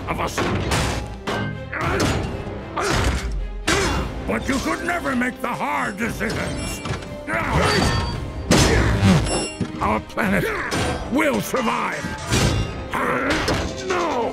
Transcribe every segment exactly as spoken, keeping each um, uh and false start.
of us. But you could never make the hard decisions. Our planet will survive. No!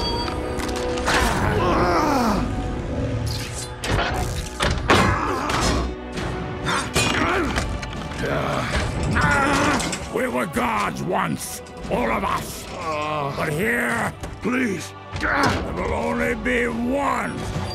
We were gods once, all of us. But here, please, there will only be one.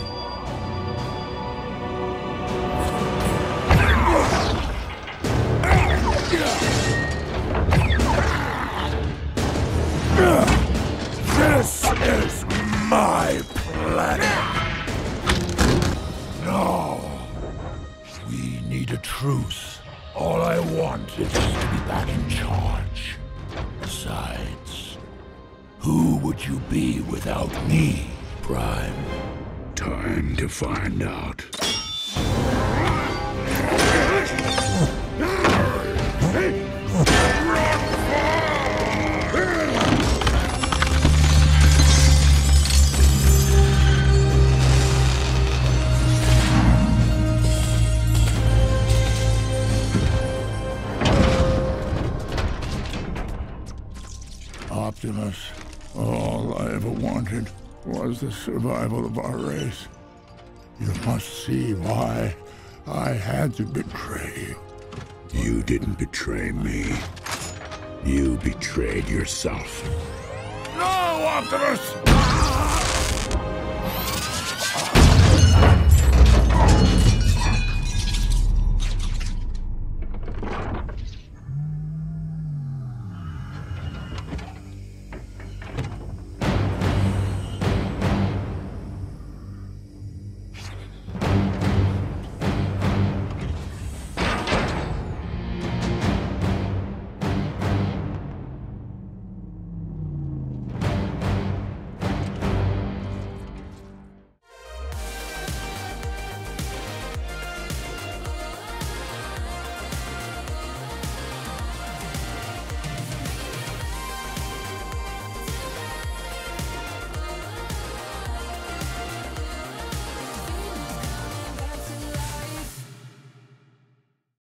This is my planet. No. We need a truce. All I want is to be back in charge. Besides, who would you be without me, Prime? Time to find out. Optimus, all I ever wanted was the survival of our race. You must see why I had to betray you. You didn't betray me. You betrayed yourself. No, Optimus!